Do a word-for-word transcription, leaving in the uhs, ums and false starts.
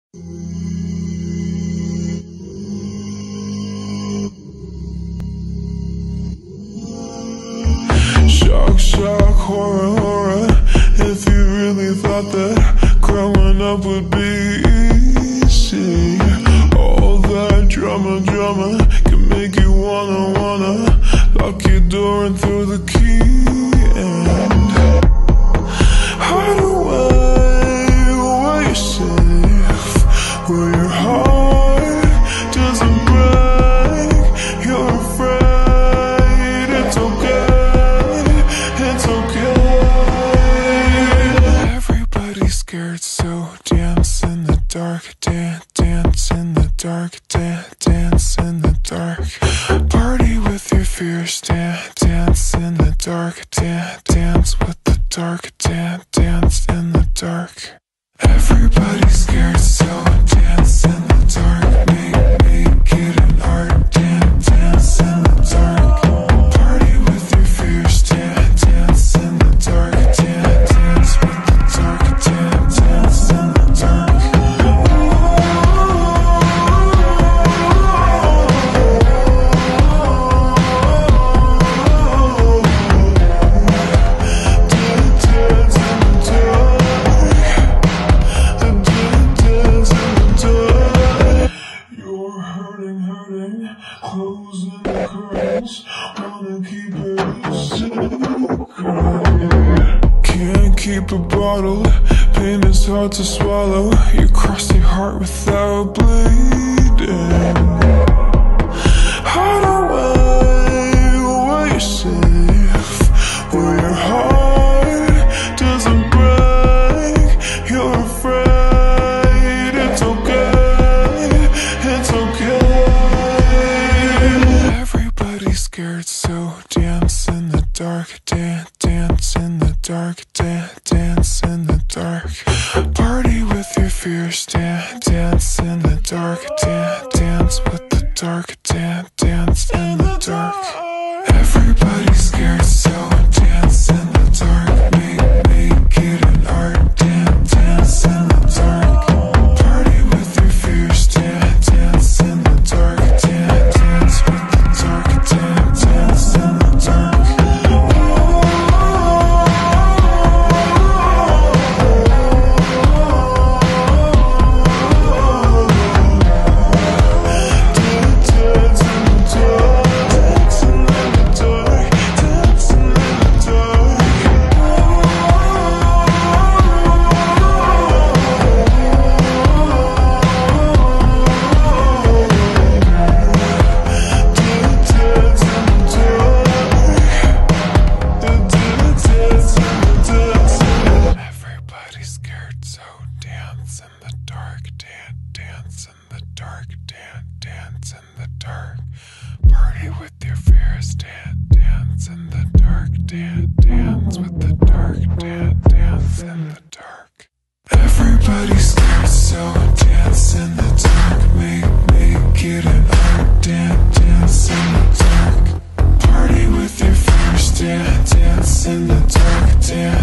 Shock, shock, horror, horror. If you really thought that growing up would be easy, all that drama, drama can make you wanna, wanna lock your door and throw the key and hide away where you're safe, where your heart doesn't break. You're afraid, it's okay, it's okay. Everybody's scared, so dance in the dark, dance, dance in the dark, dance, dance in the dark. Party with your fears, dance, dance in the dark, dance, dance with the dark, dance, dance in the dark. Everybody's scared, so dance in the dark, make, make it an art, dance, dance in the dark. Party with your fears, dance, dance in the dark, dance, dance with the dark, dance, dance in the dark. Closing the curtains, wanna keep it secret. Can't keep it bottled, pain is hard to swallow. You cross your heart without bleeding. Hide away where you're safe, where your heart doesn't break. You're afraid, it's okay, it's okay. Everybody's scared, so dance in the dark, dance, dance in the dark, dance, dance in the dark. Party with your fears, dance, dance in the dark, dance, dance with the dark, dance, dance in the dark. Everybody's scared, so dance in the dark, make, make it an art, dance, dance in the dark. Party with your fears, dance, dance in the dark, dance, dance with the dark, dance, dance in the dark. Everybody's scared, so dance in the dark, dance, dance in the dark, dance, dance in the dark. Party with your fears, dance, dance in the dark, dance, dance with the dark, dance, dance in the dark. Everybody's scared, so dance in the dark, make, make it an art, dance, dance in the dark. Party with your fears, dance, dance in the dark, dance.